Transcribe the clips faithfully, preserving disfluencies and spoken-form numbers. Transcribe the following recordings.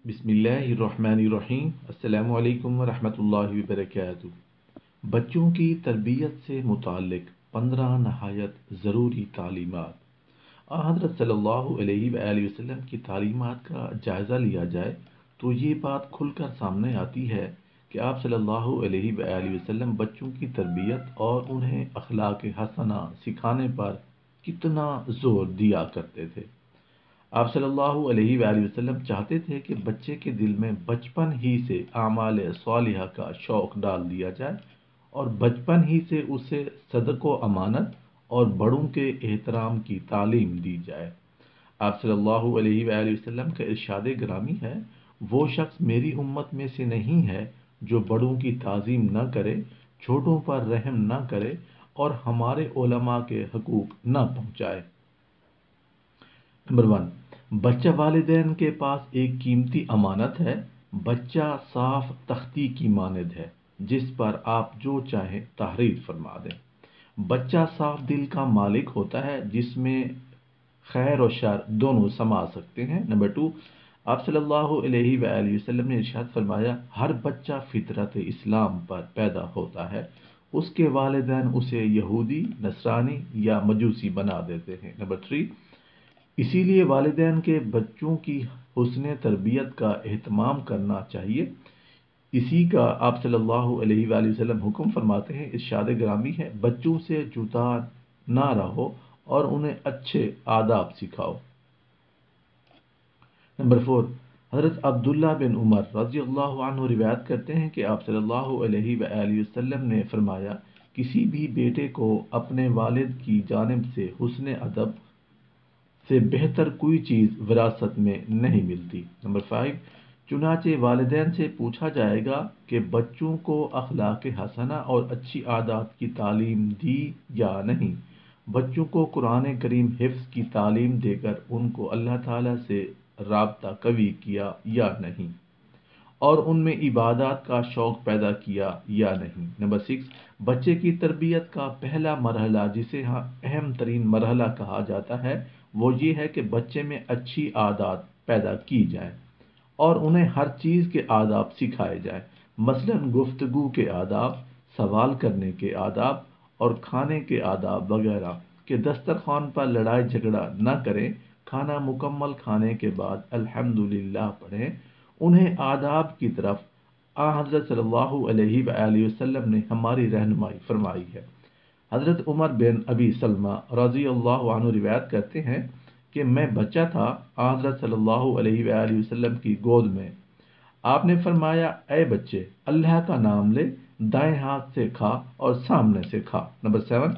بسم اللہ الرحمن الرحیم۔ السلام علیکم ورحمۃ اللہ وبرکاتہ۔ بچوں کی تربیت سے متعلق پندرہ نہایت ضروری تعلیمات۔ آن حضرت صلی اللہ علیہ وآلہ وسلم کی تعلیمات کا جائزہ لیا جائے تو یہ بات کھل کر سامنے آتی ہے کہ آپ صلی اللہ علیہ وآلہ وسلم بچوں کی تربیت اور انہیں اخلاق حسنہ سکھانے پر کتنا زور دیا کرتے تھے۔ آپ صلی اللہ علیہ وآلہ وسلم چاہتے تھے کہ بچے کے دل میں بچپن ہی سے اعمال صالحہ کا شوق ڈال دیا جائے اور بچپن ہی سے اسے صدق و امانت اور بڑوں کے احترام کی تعلیم دی جائے۔ آپ صلی اللہ علیہ وآلہ وسلم کا ارشاد گرامی ہے، وہ شخص میری امت میں سے نہیں ہے جو بڑوں کی تعظیم نہ کرے، چھوٹوں پر رحم نہ کرے اور ہمارے علماء کے حقوق نہ پہنچائے۔ نمبر ون، بچہ والدین کے پاس ایک قیمتی امانت ہے۔ بچہ صاف تختی کی مانند ہے جس پر آپ جو چاہیں تحریر فرما دیں۔ بچہ صاف دل کا مالک ہوتا ہے جس میں خیر و شر دونوں سما سکتے ہیں۔ نمبر ٹو، آپ صلی اللہ علیہ وآلہ وسلم نے ارشاد فرمایا، ہر بچہ فطرت اسلام پر پیدا ہوتا ہے، اس کے والدین اسے یہودی، نصرانی یا مجوسی بنا دیتے ہیں۔ نمبر تھری، اسی لیے والدین کے بچوں کی حسن تربیت کا اہتمام کرنا چاہیے۔ اسی کا آپ صلی اللہ علیہ وآلہ وسلم حکم فرماتے ہیں، ارشاد گرامی ہے، بچوں سے جدا نہ رہو اور انہیں اچھے آداب سکھاؤ۔ نمبر فور، حضرت عبداللہ بن عمر رضی اللہ عنہ روایت کرتے ہیں کہ آپ صلی اللہ علیہ وآلہ وسلم نے فرمایا، کسی بھی بیٹے کو اپنے والد کی جانب سے حسن ادب سے بہتر کوئی چیز وراثت میں نہیں ملتی۔ نمبر فائیو، چنانچہ والدین سے پوچھا جائے گا کہ بچوں کو اخلاق حسنہ اور اچھی عادات کی تعلیم دی یا نہیں، بچوں کو قرآن کریم حفظ کی تعلیم دے کر ان کو اللہ تعالیٰ سے رابطہ قوی کیا یا نہیں، اور ان میں عبادات کا شوق پیدا کیا یا نہیں۔ نمبر سکس، بچے کی تربیت کا پہلا مرحلہ جسے اہم ترین مرحلہ کہا جاتا ہے وہ یہ ہے کہ بچے میں اچھی عادات پیدا کی جائیں اور انہیں ہر چیز کے آداب سکھائے جائیں، مثلا گفتگو کے آداب، سوال کرنے کے آداب اور کھانے کے آداب وغیرہ، کہ دسترخوان پر لڑائی جھگڑا نہ کریں، کھانا مکمل کھانے کے بعد الحمدللہ پڑھیں۔ انہیں آداب کی طرف آن حضرت صلی اللہ علیہ وآلہ وسلم نے ہماری رہنمائی فرمائی ہے۔ حضرت عمر بن ابی سلمہ رضی اللہ عنہ روایت کرتے ہیں کہ میں بچہ تھا آن حضرت صلی اللہ علیہ وآلہ وسلم کی گود میں۔ آپ نے فرمایا، اے بچے، اللہ کا نام لے، دائیں ہاتھ سے کھا اور سامنے سے کھا۔ نمبر سیون،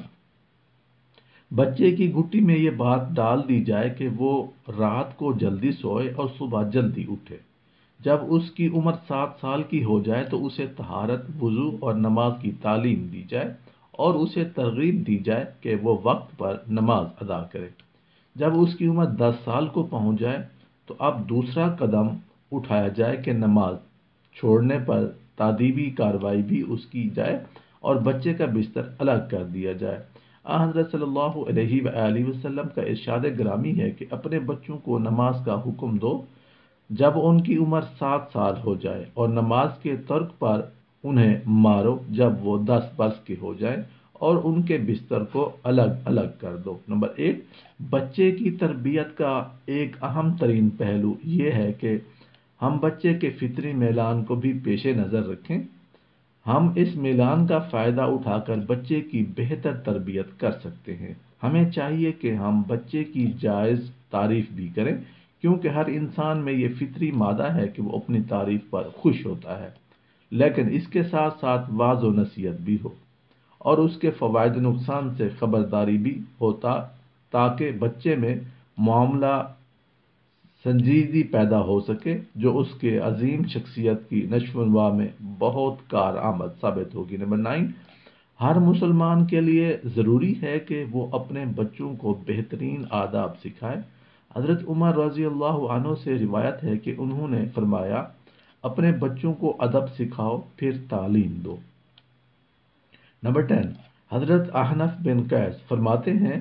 بچے کی گھٹی میں یہ بات ڈال دی جائے کہ وہ رات کو جلدی سوئے اور صبح جلدی اٹھے۔ جب اس کی عمر سات سال کی ہو جائے تو اسے طہارت، وضو اور نماز کی تعلیم دی جائے اور اسے ترغیب دی جائے کہ وہ وقت پر نماز ادا کرے۔ جب اس کی عمر دس سال کو پہنچ جائے تو اب دوسرا قدم اٹھایا جائے کہ نماز چھوڑنے پر تادیبی کارروائی بھی اس کی جائے اور بچے کا بستر الگ کر دیا جائے۔ آن حضرت صلی اللہ علیہ وآلہ وسلم کا ارشاد گرامی ہے کہ اپنے بچوں کو نماز کا حکم دو جب ان کی عمر سات سال ہو جائے اور نماز کے ترک پر انہیں مارو جب وہ دس برس کے ہو جائیں اور ان کے بستر کو الگ الگ کر دو۔ نمبر ایٹ، بچے کی تربیت کا ایک اہم ترین پہلو یہ ہے کہ ہم بچے کے فطری میلان کو بھی پیش نظر رکھیں۔ ہم اس میلان کا فائدہ اٹھا کر بچے کی بہتر تربیت کر سکتے ہیں۔ ہمیں چاہیے کہ ہم بچے کی جائز تعریف بھی کریں، کیونکہ ہر انسان میں یہ فطری مادہ ہے کہ وہ اپنی تعریف پر خوش ہوتا ہے، لیکن اس کے ساتھ ساتھ واعظ و نصیحت بھی ہو اور اس کے فوائد نقصان سے خبرداری بھی ہوتا، تاکہ بچے میں معاملہ سنجیدگی پیدا ہو سکے جو اس کے عظیم شخصیت کی نشو و نما میں بہت کارآمد ثابت ہوگی۔ نمبر نائن، ہر مسلمان کے لیے ضروری ہے کہ وہ اپنے بچوں کو بہترین آداب سکھائے۔ حضرت عمر رضی اللہ عنہ سے روایت ہے کہ انہوں نے فرمایا، اپنے بچوں کو ادب سکھاؤ پھر تعلیم دو۔ نمبر ٹین، حضرت احنف بن قیس فرماتے ہیں،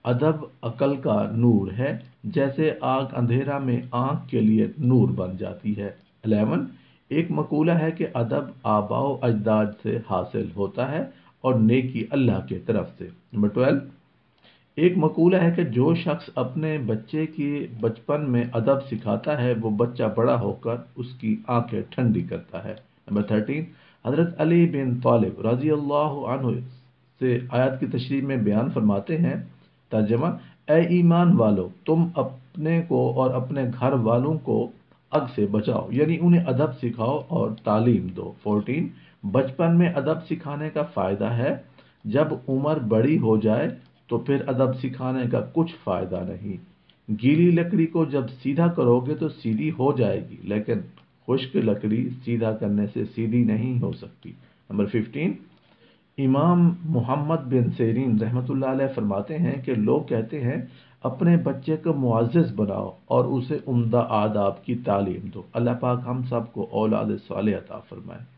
ادب عقل کا نور ہے، جیسے آگ اندھیرا میں آنکھ کے لیے نور بن جاتی ہے۔ الیون، ایک مقولہ ہے کہ ادب آباء و اجداد سے حاصل ہوتا ہے اور نیکی اللہ کی طرف سے۔ نمبر ٹویلو، ایک مقولہ ہے کہ جو شخص اپنے بچے کی بچپن میں ادب سکھاتا ہے وہ بچہ بڑا ہو کر اس کی آنکھیں ٹھنڈی کرتا ہے۔ نمبر تھرٹین، حضرت علی بن طالب رضی اللہ عنہ سے آیت کی تشریح میں بیان فرماتے ہیں، ترجمہ، اے ایمان والو، تم اپنے کو اور اپنے گھر والوں کو آگ سے بچاؤ، یعنی انہیں ادب سکھاؤ اور تعلیم دو۔ فورٹین، بچپن میں ادب سکھانے کا فائدہ ہے، جب عمر بڑی ہو جائے تو پھر ادب سکھانے کا کچھ فائدہ نہیں۔ گیلی لکڑی کو جب سیدھا کرو گے تو سیدھی ہو جائے گی، لیکن خشک لکڑی سیدھا کرنے سے سیدھی نہیں ہو سکتی۔ نمبر ففٹین، امام محمد بن سیرین رحمۃ اللہ علیہ فرماتے ہیں کہ لوگ کہتے ہیں اپنے بچے کو معزز بناؤ اور اسے عمدہ آداب کی تعلیم دو۔ اللہ پاک ہم سب کو اولاد صالح عطا فرمائے۔